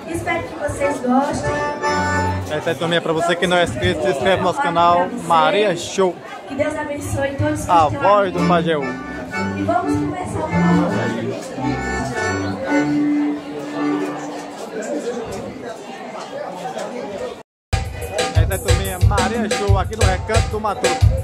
Espero que vocês gostem. É isso aí, turminha. Pra você que não é inscrito, se inscreve no nosso canal Maria Show. Que Deus abençoe todos que A estão voz aqui. do Pajeú. E vamos começar o programa. É isso aí, turminha. Maria Show aqui no Recanto do Matuto.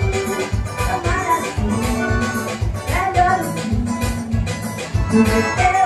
É